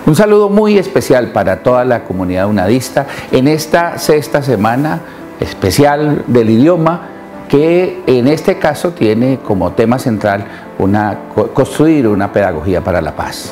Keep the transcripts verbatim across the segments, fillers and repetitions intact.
Un saludo muy especial para toda la comunidad unadista en esta sexta semana especial del idioma, que en este caso tiene como tema central una, construir una pedagogía para la paz.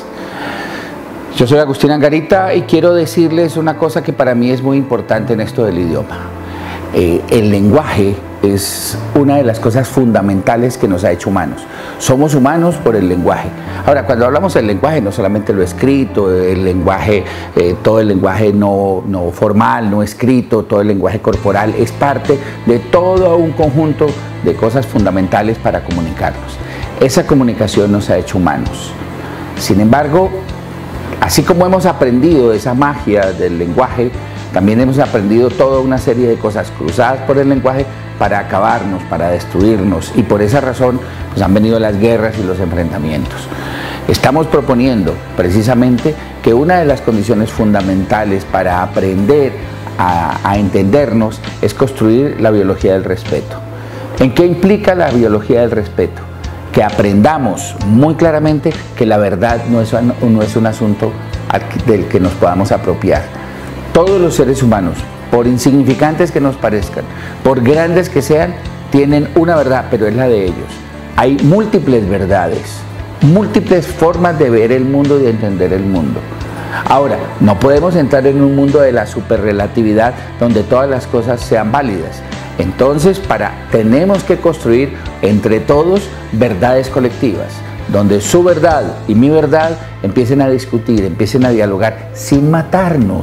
Yo soy Agustín Angarita y quiero decirles una cosa que para mí es muy importante en esto del idioma. Eh, el lenguaje es una de las cosas fundamentales que nos ha hecho humanos. Somos humanos por el lenguaje. Ahora, cuando hablamos del lenguaje, no solamente lo escrito, el lenguaje, eh, todo el lenguaje no, no formal, no escrito, todo el lenguaje corporal, es parte de todo un conjunto de cosas fundamentales para comunicarnos. Esa comunicación nos ha hecho humanos. Sin embargo, así como hemos aprendido esa magia del lenguaje, también hemos aprendido toda una serie de cosas cruzadas por el lenguaje para acabarnos, para destruirnos, y por esa razón pues, han venido las guerras y los enfrentamientos. Estamos proponiendo precisamente que una de las condiciones fundamentales para aprender a, a entendernos es construir la biología del respeto. ¿En qué implica la biología del respeto? Que aprendamos muy claramente que la verdad no es, no es un asunto del que nos podamos apropiar. Todos los seres humanos, por insignificantes que nos parezcan, por grandes que sean, tienen una verdad, pero es la de ellos. Hay múltiples verdades, múltiples formas de ver el mundo y de entender el mundo. Ahora, no podemos entrar en un mundo de la superrelatividad donde todas las cosas sean válidas. Entonces, para, tenemos que construir entre todos verdades colectivas, donde su verdad y mi verdad empiecen a discutir, empiecen a dialogar sin matarnos.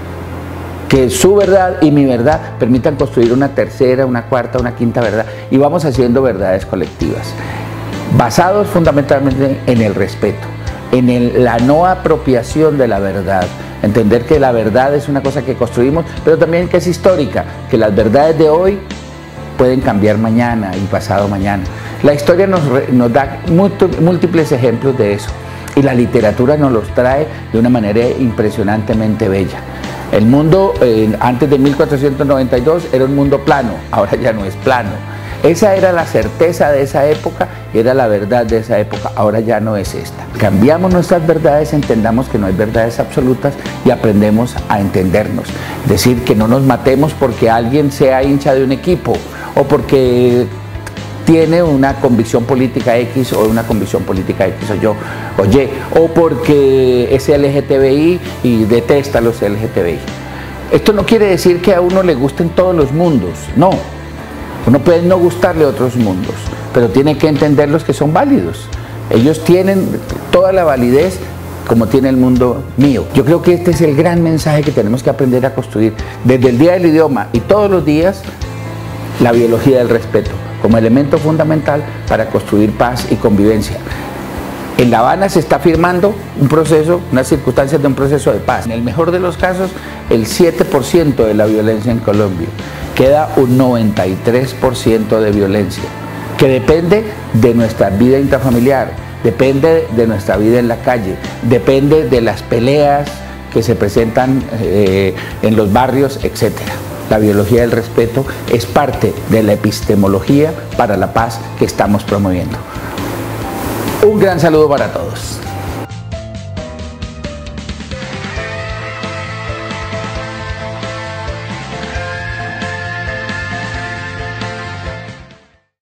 Que su verdad y mi verdad permitan construir una tercera, una cuarta, una quinta verdad, y vamos haciendo verdades colectivas, basados fundamentalmente en el respeto, en el, la no apropiación de la verdad, entender que la verdad es una cosa que construimos, pero también que es histórica, que las verdades de hoy pueden cambiar mañana y pasado mañana. La historia nos, nos da múltiples ejemplos de eso, y la literatura nos los trae de una manera impresionantemente bella. El mundo eh, antes de mil cuatrocientos noventa y dos era un mundo plano, ahora ya no es plano. Esa era la certeza de esa época, era la verdad de esa época, ahora ya no es esta. Cambiamos nuestras verdades, entendamos que no hay verdades absolutas y aprendemos a entendernos. Es decir, que no nos matemos porque alguien sea hincha de un equipo o porque tiene una convicción política X o una convicción política X o yo, o Y, o porque es L G T B I y detesta a los L G T B I. Esto no quiere decir que a uno le gusten todos los mundos, no. Uno puede no gustarle otros mundos, pero tiene que entender los que son válidos. Ellos tienen toda la validez como tiene el mundo mío. Yo creo que este es el gran mensaje que tenemos que aprender a construir desde el Día del Idioma y todos los días, la biología del respeto como elemento fundamental para construir paz y convivencia. En La Habana se está firmando un proceso, unas circunstancias de un proceso de paz. En el mejor de los casos, el siete por ciento de la violencia en Colombia. Queda un noventa y tres por ciento de violencia, que depende de nuestra vida intrafamiliar, depende de nuestra vida en la calle, depende de las peleas que se presentan eh, en los barrios, etcétera. La biología del respeto es parte de la epistemología para la paz que estamos promoviendo. Un gran saludo para todos.